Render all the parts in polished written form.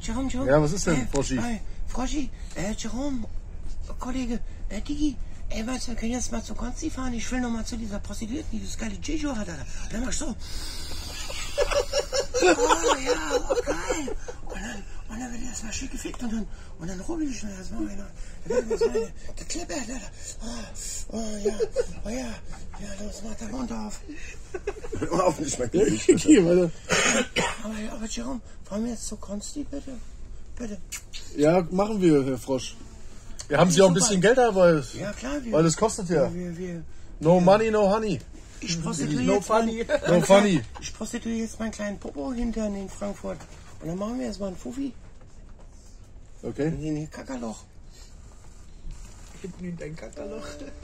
Jerome. Ja, was ist denn, Froschi? Froschi, Jerome, Kollege, Digi, weißt du, wir können jetzt mal zu Konsti fahren. Ich will noch mal zu dieser Prostituierten, die das geile Jeju hat, Alter. Dann mach ich so. Oh ja, oh, geil. Und dann wird erstmal schick gefickt und dann rubbel ich mir das mal rein. Dann wird mir so eine gekleppert, Alter. Oh ja, los, mach den Mund auf. Hör auf, nicht mehr gleich. Hier, warte. Aber Jerome, fahren wir jetzt zu Konsti, bitte? Bitte. Ja, machen wir, Herr Frosch. Wir haben Sie auch ein bisschen Geld dabei. Ja, klar. Weil es kostet ja. Wir No money, no honey. Ich prostituiere No jetzt funny. No funny. Ich prostituiere jetzt meinen kleinen Popo hintern in Frankfurt. Und dann machen wir erstmal einen Fuffi. Okay. In den Kackerloch. Hinten in dein Kackerloch.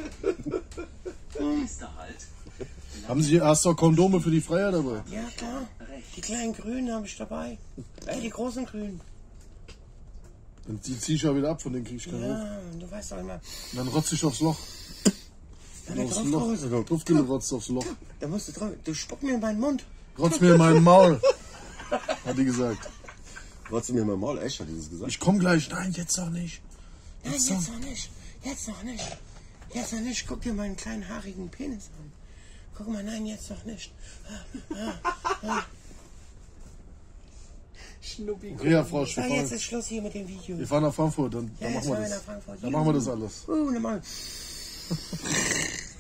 Hast du auch Kondome für die Freier dabei? Ja, klar. Die kleinen Grünen habe ich dabei. Die großen Grünen. Dann zieh ich ja wieder ab, von denen krieg ich keinen Hof. Ja, du weißt doch immer. Und dann rotz ich aufs Loch. Ja, Aufs Loch. Duftele rotzt aufs Loch. Da musst du drauf. Du spuck mir in meinen Mund. Rotz mir in meinen Maul. Hat die gesagt. Wolltest du mir mal Maul? Echt, hat die das gesagt? Ich komm gleich. Nein, jetzt noch nicht. Nein, jetzt noch nicht. Jetzt noch nicht. Jetzt noch nicht. Guck dir meinen kleinen haarigen Penis an. Guck mal, nein, jetzt noch nicht. Schnuppi. Okay, Herr Frosch, So, jetzt ist Schluss hier mit dem Video. wir fahren nach Frankfurt. Dann Ja, machen jetzt wir fahren wir das. nach Frankfurt. Dann machen wir das alles. Dann machen wir.